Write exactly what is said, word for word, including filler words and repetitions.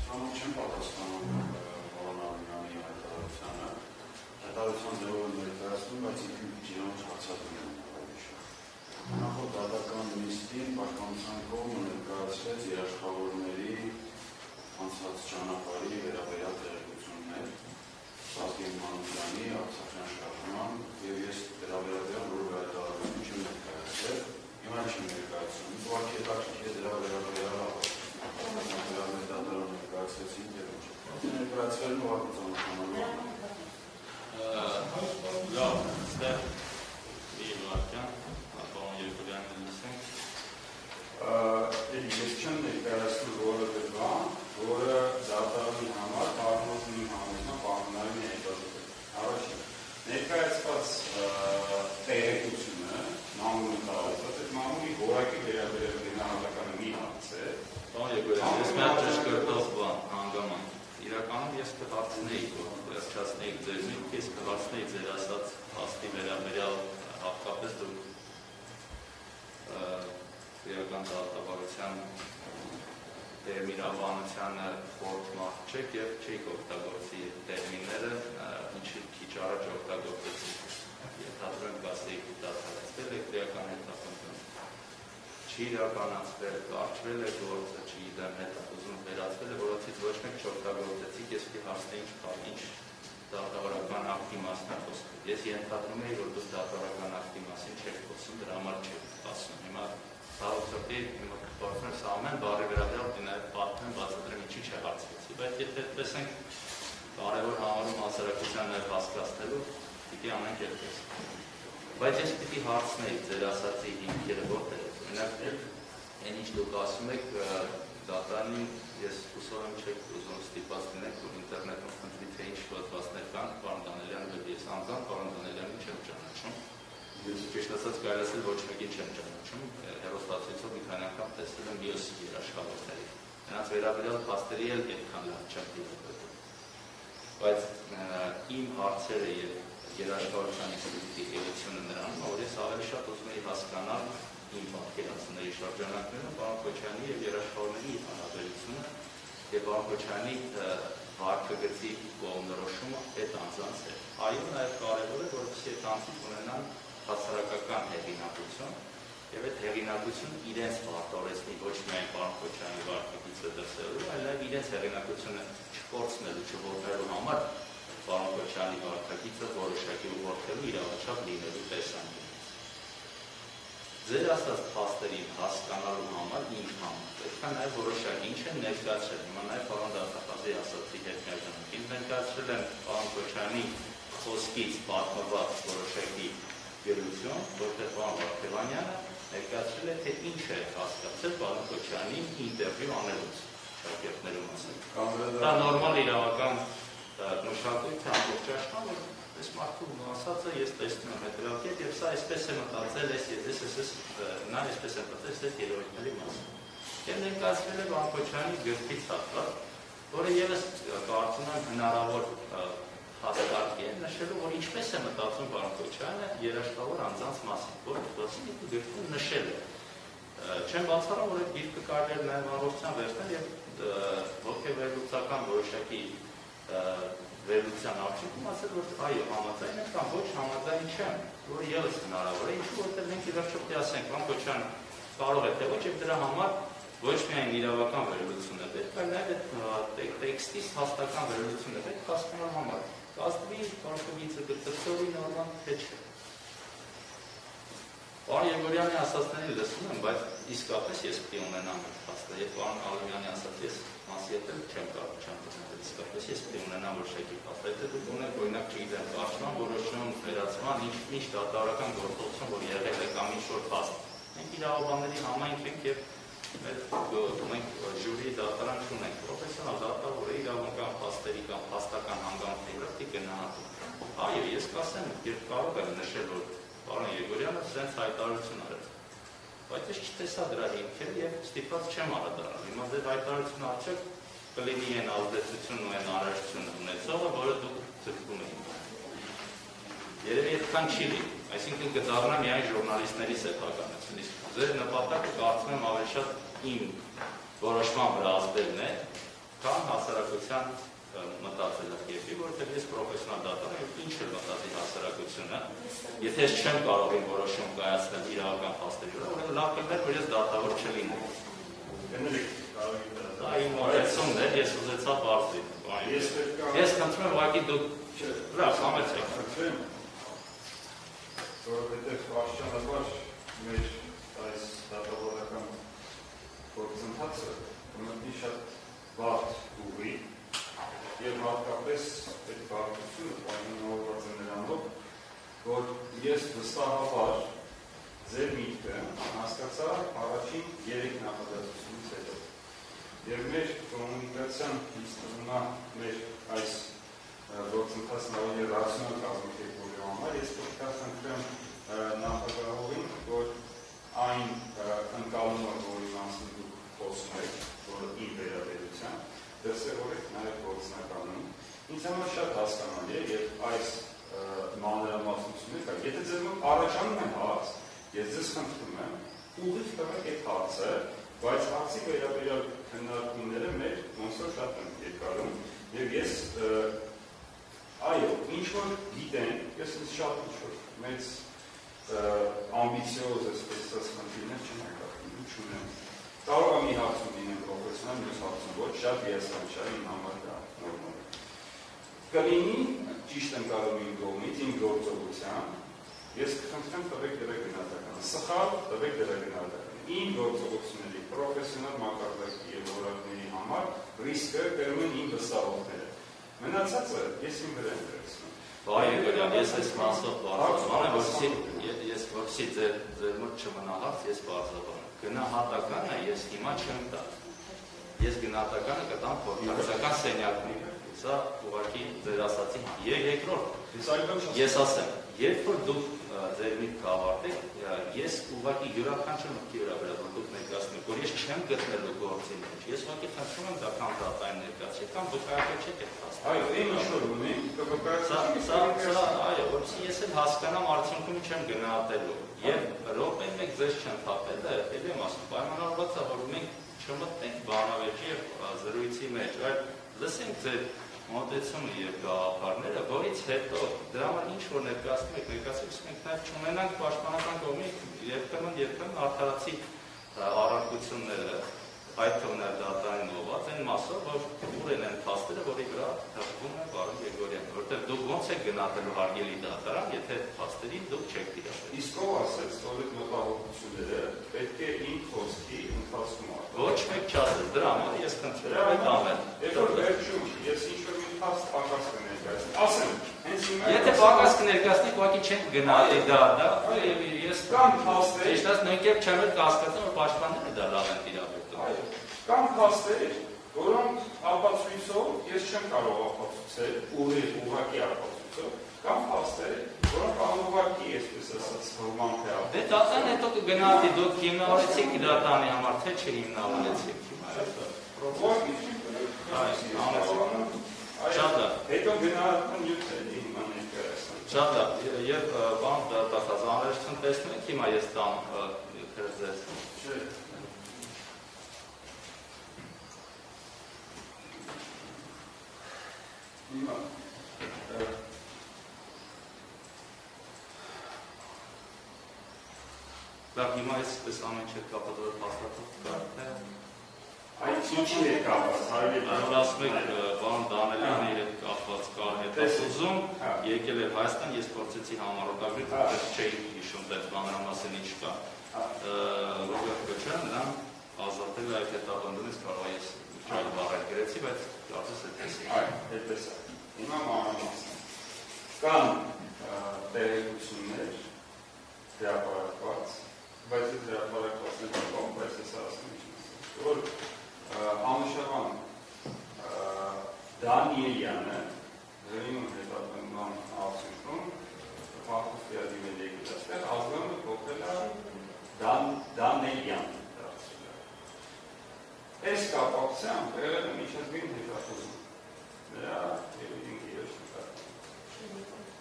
Համոք չեմ պատասխանում Վարոն Արմինյանի հայտարարությանը, հայտարարության ձևով ներկայացնում, բայց ինքն քիչ իրոք հարցադրում եմ հավանիշը։ Նախորդ դատական նիստին Պաշտպանության կողմը ներկայացրեց երաշխավորների անցած ճանապարհի վերաբերյալ տեղեկություններ Սարգսին Մանուկյանի Արցախյան շարժման եւ ես վերաբերյալ որևէ հայտարարություն չեմ ներկայացրել, հիմա չեմ ներկայացնում, ուղղակի հետաքրքիր է դրա վերաբերյալ դատարան ներկայացրեցին եւ ինչ։ Ներկայացվելն ուղղակի ծանոթանալու է։ Լավ, ստեղ մի վարքյան, ապա երկուդյանը լսենք։ Ես չեմ ներկայացնում որևէ բան, որը դատարանի համար պարունակում իմ համոզման պահանջների հետազոտել։ Առաջին, ներկայացված տեղեկությունը մամուլի տարածած, այդ մամուլի որակի վերաբերյալ գնահատականը մի հարց է։ Պարոն Եգորյան, ես մի հատ ճշգրտող բան հանգամանք։ Իրականում ես կհարցնեի, կհասկացնեի ձեզնից, ես կհարցնեի ձեր ասած փաստի վերաբերյալ հատկապես դուք իրական դատավարության տերմինաբանությանը խորհուրդ չեք եւ չեք օգտագործի տերմինները, ինչի քիչ առաջ օգտագործեցիք։ Ենթադրենք բացեիք դատավարել եք իրական հետապնդում։ Չի իրականացվել, կարճվել է գործը, չի դեմ հետապնդում վերածվել է, որոնցից ոչ մեկ չօգտագործեցիք, ես պիտի հարցնեի ինչ դատավարական ակտի մասն է խոսքը։ Ես ենթադրում եի, որ դուք դատավարական ակտի մասին չեք խոսում, դրա համար չեք ասում։ Հիմա Հաղորդակի հիմա կփորձեմ սա ամեն բառի վերաբերյալ նաև պատմեմ, բացատրեմ ինչի չհարցվեցի, բայց եթե տեսենք կարևոր համարում հասարակության նաև հասկացնելու, պիտի անենք այդպես։ Բայց ես պիտի հարցնեի ձեր ասածի հիմքերը որտեղ է։ Օրինակ, այն ինչ դուք ասում եք դատարանին, ես հուսով եմ չեք ուզում ստիպված լինեք, որ ինտերնետում խնդրի թե ինչ հոդվածներ կան, պարոն Դանելյանը եւ ես անձամբ պարոն Դանելյանին չեմ ճանաչում։ Ես ճիշտ ասած կարելի ասել ոչ մեկին չեմ ճանաչում, հեռուստացույցով մի քանի անգամ տեսել եմ մյուս երաշխավորների։ Նրանց վերաբերյալ փաստերի էլ այդքան լավ չեմ դիտել։ Բայց իմ հարցերը եւ երաշխավորության ինստիտուտիվությունը նրանում, որ ես ավելի շատ ուզում եի հասկանալ իմ պատկերացումների շրջանակներում պարոն Քոչարյանի եւ երաշխավորների հարաբերությունը եւ պարոն Քոչարյանի վարքագծի կողմնորոշումը այդ անձանց հետ։ Այո, նաեւ կարեւոր է, որովհետեւ այդ անձիկ ունենան հասարակական հեղինակություն եւ այդ հեղինակությունը իրենց պարտավորեցնի ոչ միայն պարոն Քոչարյանի վարքագիծը դրսևորելու, այլ նաեւ իրենց հեղինակությունը չկորցնելու, չողոքելու համար պարոն Քոչարյանի վարքագիծը որոշակի ուղղորդելու իրավաչափ լինելու տեսանկյունից։ Ձեր ասած փաստերին հասկանալու համար ինձ համար պետք է նաեւ որոշակի ինչ են ներկայացրել։ Հիմա նաեւ պարոն Դատախազի ասացի հետ միաժամանակ ինձ ներկայացրել են պարոն Քոչարյանի խոսքից պատմված որոշակի գերություն, որտեղ պարոն Վարդևանյանը ներկայացրել է, թե ինչ է հասկացել պարոն Քոչարյանի ինտերվյու անելուց շրջակներում մասին։ Դա նորմալ իրավական մշակույթ է ամբողջ աշխարհում, որ այս մարդու ասածը ես տեսնում եմ հետևակետ եւ սա այսպես է մտածել, ես ես ես նա այսպես է մտածել այս երևույթների մասին։ Եվ ներկայացվել է պարոն Քոչարյանի գրքից հատված, որը եւս կարծում եմ հնարավոր հաստատի է նշելու, որ ինչպես է մտածում պարոն Քոչարյանը երաշխավոր անձանց մասին, որ դասի գրքում նշել է։ Չեմ բացառում, որ այդ գիրքը կարելի է նաև առողջության վերցնել եւ ոգեվերլուծական որոշակի վերլուծության արդյունքում ասել, որ այո, համաձայն եմ կամ ոչ համաձայն չեմ, որ եւս հնարավոր է, ինչու որտեղ մենք ի վերջո պետք է ասենք, պարոն Քոչարյան կարող է թե ոչ, եւ դրա համար ոչ միայն իրավական վերլուծություն է պետք, այլ նաև այդ տեքստից հաստատական վերլուծություն է պետք հասկանալ համար։ Կազմի վարքագիծը գծեցողի նորմալ թե չէ։ Պարոն Եգորյանի ասածներին լսում եմ, բայց իսկապես ես պիտի ունենամ այդ փաստը, եւ պարոն Ալիմյանի ասած ես մասիետել չեմ կարող չեմ տեսնել, իսկապես ես պիտի ունենամ որոշակի փաստ։ Եթե դուք ունեք օրինակ չգիտեմ, կարճման որոշում, վերացման, ինչ ինչ դատարական գործողություն, որ եղել է կամ ինչ որ փաստ։ Մենք իրավաբանների համայնք ենք եւ մենք ժյուրի դատարան չունենք, պրոֆեսիոնալ դատավորը իրավական փաստերի կամ փաստական հանգամանքների վրա պիտի գնահատում։ Այո, ես կասեմ, երբ կարող եմ նշել, որ պարոն Եգորյանը սենց հայտարարություն արեց, բայց ես չտեսա դրա հիմքերը եւ ստիպված չեմ անդրադառնալ։ Հիմա ձեր հայտարարությունը արդյոք կլինի այն ազդեցությունն ու այն առողջությունը ունեցողը, որը դուք ձգտում եք։ Երևի այդքան չի լինի, այսինքն կդառնա միայն ժուրնալիստների սեփականություն, իսկ ձեր նպատակը կարծում եմ ավելի շատ իմ որոշման վրա ազդելն է, Կան հասարակության մտածելը երկի, որտեղ ես պրոֆեսիոնալ դատան եմ, ինչ էլ մտածի հասարակությունը, եթե ես չեմ կարող իմ որոշում կայացնել իրավական փաստերի վրա, ուրեմն լավ կլիներ, որ ես դատավոր չլինեմ։ Դա իմ մոտեցումն էր, ես ուզեցա բարձրի։ Ես խնդրում եմ ուղղակի դուք լավ համեցեք։ Որովհետև պաշտոնաբար մեր այս դատավորական գործընթացը կմտնի շատ բարդ ուղի և հատկապես այդ բարդությունը պայմանավորված է նրանով, որ ես վստահաբար ձեր միտքը հասկացա առաջին երեք նախադասությունից հետո։ Եվ մեր կոմունիկացիան ինստիտուտնա մեր այս գործընթացն ավելի ռացիոնալ կազմակերպելու համար ես պետք է խնդրեմ նախագահողին, որ այն ընկալումը, որի մասին դուք խոսում եք, որը իմ վերաբերության, դրսևորեք նաև գործնականում։ Ինձ համար շատ հասկանալի է, և այս մանրամասնությունը կա։ Եթե ձեզ մոտ առաջանում է հարց, ես ձեզ խնդրում եմ, ուղիղ տվեք այդ հարցը, բայց հարցի վերաբերյալ քննարկումները մեր ոնց-որ շատ են երկարում, և ես այո, ինչ-որ գիտեն, ես ինձ շատ ինչ-որ մեծ ամբիցիոզ այսպես խնդիրներ չեմ հայտարարում, չունեմ։ Կարող եմ մի հարցում լինեմ պրոֆեսիոնալ, մյուս հարցում ոչ, շատ հիասքանչելի իմ համար դա նորմալ է։ Կլինի, ճիշտ եմ կարող իմ կողմից, իմ գործողության, ես կխնդրեմ տվեք դրա գնահատականը, սխալ տվեք դրա գնահատականը։ Իմ գործողությունների պրոֆեսիոնալ մակարդակի և որակների համար ռիսկը կրում են իմ վստահողները։ Մնացածը ես իմ վրա եմ վերցնում։ Բայ Գրիգորյան, ես այս մասով բարձրացնում եմ, որպեսզի ես որպեսզի ձեր մոտ չմնա հարց, ես բարձրացնում եմ։ Գնահատականը ես հիմա չեմ տա։ Ես գնահատականը կտամ փորձական սենյակում։ Սա ուղղակի ձեր ասացի երկրորդ։ Ես ասեմ, երբ որ դուք ձեր միտքը ավարտեք, ես ուղղակի յուրաքանչյուր մտքի վրա վրա որ դուք ներկայացնում եք, որ ես չեմ գտնելու գործի մեջ։ Ես ուղղակի խնդրում եմ դա կամ դատային ներկայացեք, կամ դուք այո չեք այդ հասկանում։ Այո, այն ինչ որ ունի, կվկայացնի, այո, որպեսզի ես էլ հասկանամ արդյունքում չեմ գնահատելու։ Եվ րոպե մեկ ձեզ չընդհատելը, ելի եմ ասում, պայմանավորված է, որ մենք չմտնենք բանավեճի և զրույցի մեջ, այլ լսենք ձեր մոտեցումը և գաղափարները, որից հետո դրա համար ինչ որ ներկայացնում եք, ներկայացնում ենք նաև չունենանք պաշտպանական կողմի երբեմն երբեմն արդարացի առարկությունները, այդ թողնել դատային ուղղված այն մասով, որ ուր են այն փաստերը, որի վրա թվվում է պարոն Գրիգորյան, որտեղ դուք ոնց եք գնահատելու հարգելի դատարան, եթե փաստերին դուք չեք տիրապետում։ Իսկ ով ասեց, որ այդ մտահոգությունները պետք է իմ խոսքի ընթացքում արտահայտվեն։ Ոչ մեկ չասեց, դրա համար ես խնդրում եմ անել։ Երբ որ վերջում ես ինչ-որ մի փաստ պակաս կներկայացնեմ, ասեմ, հենց հիմա եթե պակաս կներկայացնեք, ուղղակի չենք գնահատի դա, դա ես կամ փաստեր, ճիշտ ասած նույն կերպ չեմ էլ կհասկացեմ, որ պաշտպանները դա լավ են տիրապետում։ Այո, կամ փաստեր, որոնք ապացույցով ես չեմ կարող ապացուցել, ուղիղ ուղղակի ապացույցով, կամ փաստեր, որոնք անուղղակի, այսպես ասած, հորման թե Դե դատան հետո կգնահատի, դուք հիմնավորեցիք դատանի համար, թե չհիմնավորեցիք։ Շատ լավ։ Հետո գնահատում նյութ է հիմա ներկայացնում։ Շատ լավ։ Եվ բան դատախազանրություն տեսնում եք, հիմա ես տամ քրձես։ Չէ։ Հիմա Լավ, հիմա այսպես ամեն չէ կապատորը փաստաթուղթ կա, թե այդ ինչի է կապված, հարելի Որ ասում եք, բան Դանելյանի հետ կապված կար հետազոտում, եկել էր Հայաստան, ես փորձեցի համառոտագրել, որտեղ չէի հիշում դեռ մանրամասն ինչ կա։ Ռոբերտ Քոչարյանը նրան ազատել է այդ հետապնդումից, կարող է ես չայլ բառեր գրեցի, բայց կարծես այդպես է։ Այո, այդպես է։ Հիմա մանրամասն կան տեղեկություններ հրապարակված, բայց այդ հրապարակվածներ կողմ, բայց ես ասում եմ, որ Անուշավան Դանիելյանը Ղրիմում հետապնդման արդյունքում փաստի դիմել եկել այստեղ ազգանը փոխել է Դանելյան դարձել է։ Այս կապակցությամբ եղել է միջազգային հետախուզում նրա երևին գիրոշ նկատմամբ։